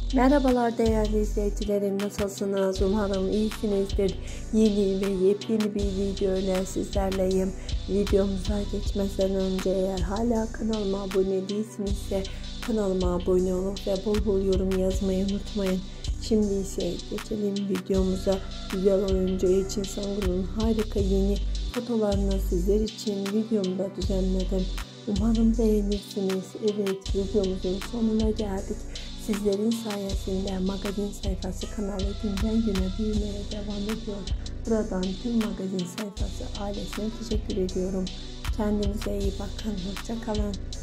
Merhabalar değerli izleyicilerim, nasılsınız? Umarım iyisinizdir. Yeni ve yepyeni bir video ile sizlerleyim. Videomuza geçmeden önce eğer hala kanalıma abone değilsinizse kanalıma abone olup ve bol bol yorum yazmayı unutmayın. Şimdi ise geçelim videomuza. Güzel oyuncu Elçin Sangun'un harika yeni fotolarını sizler için videomda düzenledim. Umarım beğenirsiniz. Evet, videomuzun sonuna geldik. Sizlerin sayesinde magazin sayfası kanalı günden güne büyümeye devam ediyor. Buradan tüm magazin sayfası ailesine teşekkür ediyorum. Kendinize iyi bakın. Hoşça kalın.